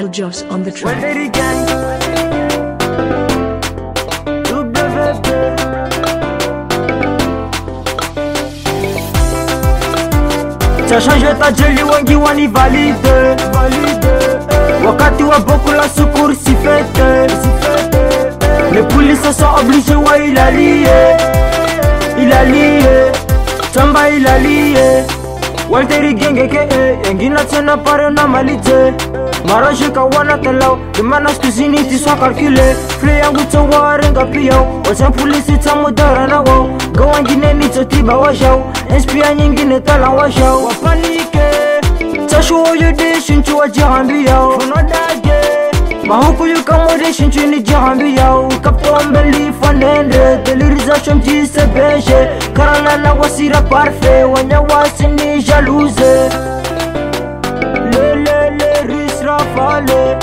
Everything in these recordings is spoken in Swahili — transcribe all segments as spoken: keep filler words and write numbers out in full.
El Jos on the track. Cha changé ta jeli wengi wani valide wakati wa beaucoup la secours si fête. Les policiers sont obligés, ouais il a lié, il a lié, Tamba il a lié. Walteri genge ke e, engina tena pare na malite. Maraje ka wana talau, de manas kuzini ti sois calculé. Fle yangu to warenga piyao, wacha polisi tamu dara na wao. Gawangine ni totiba washao, inspire nyingine tala washao. Wapanike, tashu oyo de shinchu wa jahambi yao. Funodage, mahuku yu kamode shinchu ni jahambi yao. Kaptombeli fanende, delirisation jise beje. Karana na wasira parfait, wanya wasi ni jalouse. Le le le ris rafale,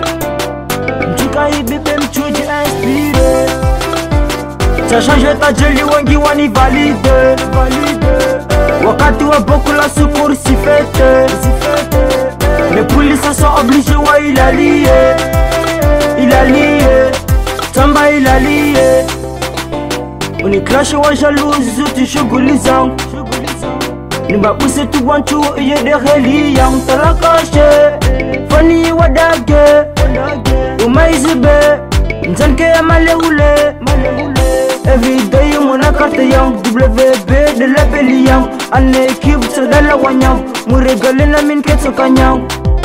mchuka ibibe mchuji inspire. Cha changé ta jeli wengi wani valide wakati wa beaucoup la secours si fête. Les policiers sont obligés, ouais il a lié, il a lié, Tamba il a lié. Uniclash wa jalouse zuti shughuli zangu, nibabuse tu wanchu iye de heli yang talakashe. Fani wadage umaizibe nzanke ya maleule. Everyday you mona carte yang W B de la beli yang an équipe se de la wanyang murégale na min ketso kanyang.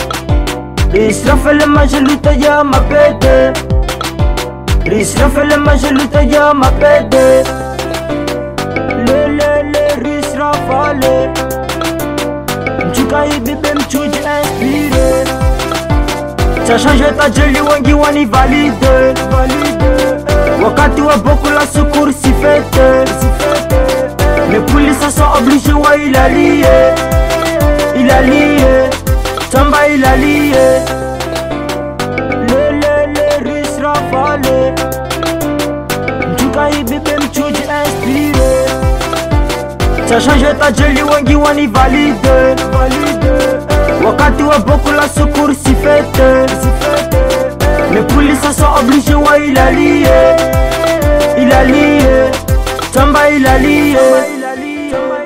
Israfele majeluta ya mapete, Israfele majeluta ya mapete. Le le le Israfale, mchuka ibibe mchuji inspire. Cha changé ta jeli wengi wani valide wakati wa beaucoup la secours si fête. Les policiers sont obligés, ouais il a lié, il a lié, Tamba il a lié. Le le le ris rafale, mchuka ibibe mchuji inspire. Cha changé ta jeli wengi wani valide wakati wa beaucoup la secours si fête. Les policiers sont obligés, ouais il a lié, il a lié, Tamba il a lié.